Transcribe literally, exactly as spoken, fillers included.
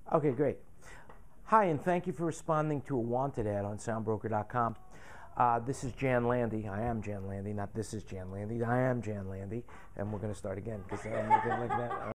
Okay, great. Hi, and thank you for responding to a wanted ad on sound broker dot com. Uh, this is Jan Landy. I am Jan Landy, not this is Jan Landy. I am Jan Landy, and we're going to start again because I'm looking like that.